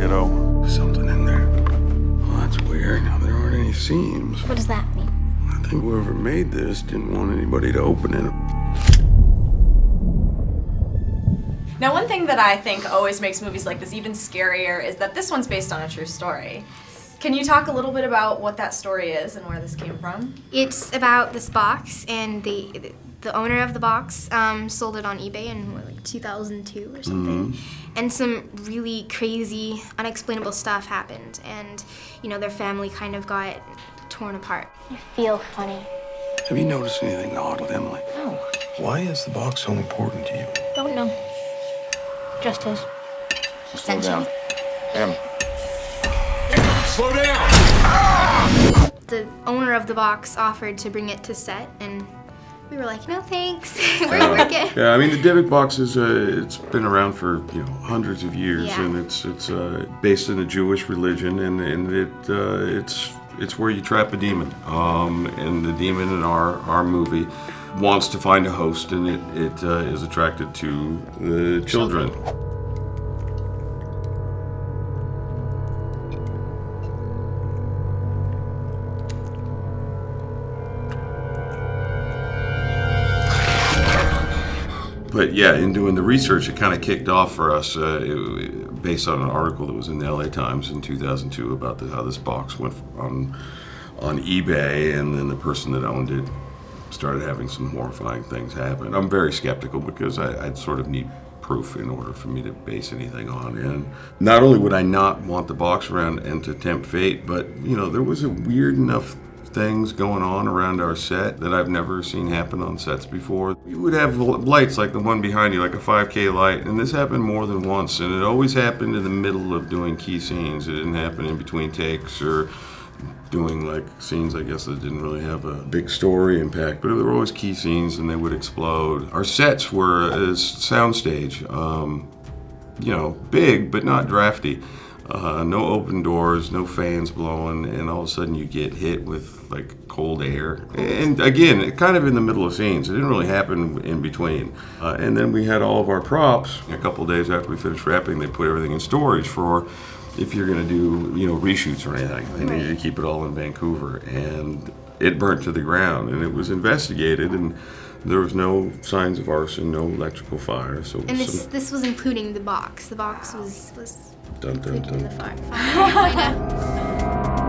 kiddo. Something in there. Well, that's weird. There aren't any seams. What does that mean? I think whoever made this didn't want anybody to open it. Now, one thing that I think always makes movies like this even scarier is that this one's based on a true story. Can you talk a little bit about what that story is and where this came from? It's about this box, and the owner of the box sold it on eBay in like 2002 or something. And some really crazy, unexplainable stuff happened, and their family kind of got torn apart. You feel funny. Have you noticed anything odd with Emily? No. Why is the box so important to you? Don't know. Just his. Slow down. Em. Slow down! The owner of the box offered to bring it to set, and we were like, no thanks, we're good. Yeah, I mean, the Dybbuk box is it's been around for hundreds of years, Yeah. and it's based in the Jewish religion, and it's where you trap a demon. And the demon in our movie wants to find a host, and it is attracted to the children. But yeah, in doing the research, it kind of kicked off for us based on an article that was in the LA Times in 2002 about how this box went on eBay, and then the person that owned it started having some horrifying things happen. I'm very skeptical because I'd sort of need proof in order for me to base anything on. And not only would I not want the box around and to tempt fate, but there was a weird enough things going on around our set that I've never seen happen on sets before. You would have lights like the one behind you, like a 5K light, and this happened more than once, and it always happened in the middle of doing key scenes. It didn't happen in between takes or doing like scenes, I guess, that didn't really have a big story impact, but there were always key scenes and they would explode. Our sets were a soundstage, big but not drafty. No open doors, no fans blowing, and all of a sudden you get hit with like cold air. And again, kind of in the middle of scenes. It didn't really happen in between. And then we had all of our props. A couple of days after we finished wrapping, they put everything in storage for if you're going to do, reshoots or anything. They needed to keep it all in Vancouver. And it burnt to the ground, and it was investigated, and there was no signs of arson, no electrical fire. So And this was including the box. The box was dun, dun, including dun. the fire.